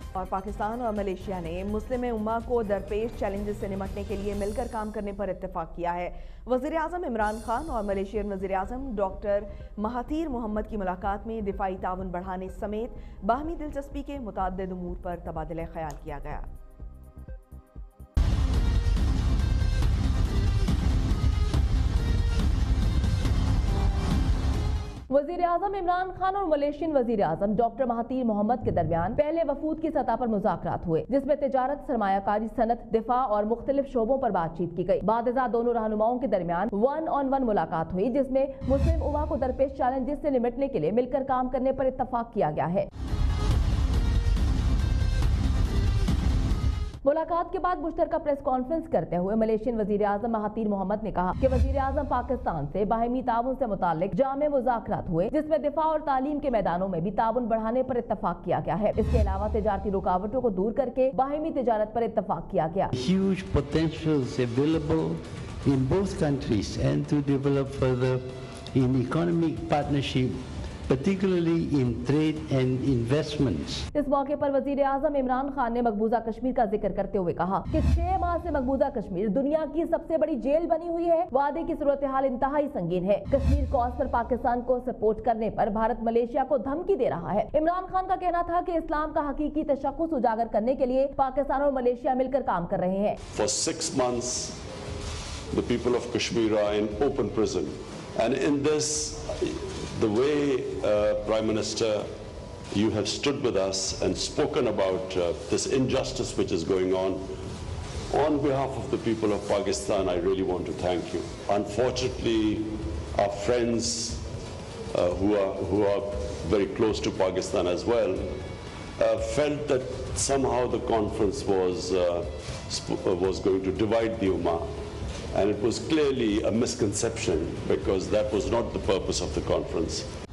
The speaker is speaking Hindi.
और पाकिस्तान और मलेशिया ने मुस्लिम उम्मा को दरपेश चैलेंजेस से निपटने के लिए मिलकर काम करने पर इत्तेफाक किया है। वज़ीर-ए-आज़म इमरान खान और मलेशियन वज़ीर-ए-आज़म डॉक्टर महातीर मोहम्मद की मुलाकात में दिफाई ताउन बढ़ाने समेत बाहमी दिलचस्पी के मुतअद्दिद उमूर पर तबादला ख्याल किया गया। वज़ीर-ए-आज़म इमरान खान और मलेशियन वज़ीर-ए-आज़म डॉक्टर महातीर मोहम्मद के दरमियान पहले वफूद की सतह पर मुज़ाकरात हुए, जिसमें तिजारत, सरमायाकारी, सनत, दिफा और मुख्तलिफ शोबों पर बातचीत की गई। बाद दोनों रहनुमाओं के दरमियान 1-on-1 मुलाकात हुई, जिसमें मुस्लिम उम्मा को दरपेश चैलेंजेस से निपटने के लिए मिलकर काम करने पर इत्तफाक किया गया है। मुलाकात के बाद मुश्तरका प्रेस कॉन्फ्रेंस करते हुए मलेशियन वज़ीर-ए-आज़म महातीर मोहम्मद ने कहा कि वज़ीर-ए-आज़म पाकिस्तान से बाहमी ताउन से मुताल्लिक जामे मुज़ाकरात हुए, जिसमें दिफा और तालीम के मैदानों में भी ताउन बढ़ाने पर इत्तफाक किया गया है। इसके अलावा तिजारती रुकावटों को दूर करके बाहमी तिजारत पर इत्तफाक किया गया। Huge potentials available in both countries and to develop further in economic partnership, particularly in trade and investments. इस मौके पर वज़ीर-ए-आज़म इमरान खान ने मकबूजा कश्मीर का जिक्र करते हुए कहा कि 6 माह से मकबूजा कश्मीर दुनिया की सबसे बड़ी जेल बनी हुई है। वादे की सूरत हाल इंतहाई संगीन है। कश्मीर कॉज पर पाकिस्तान को सपोर्ट करने पर भारत मलेशिया को धमकी दे रहा है। इमरान खान का कहना था कि इस्लाम का हकीकी तशख्खुस उजागर करने के लिए पाकिस्तान और मलेशिया मिलकर काम कर रहे हैं। For 6 months, the people of Kashmir are in open prison, and in this, the way Prime Minister, you have stood with us and spoken about this injustice which is going on behalf of the people of Pakistan, I really want to thank you. Unfortunately, our friends who are very close to Pakistan as well felt that somehow the conference was going to divide the Ummah. And it was clearly a misconception, because that was not the purpose of the conference.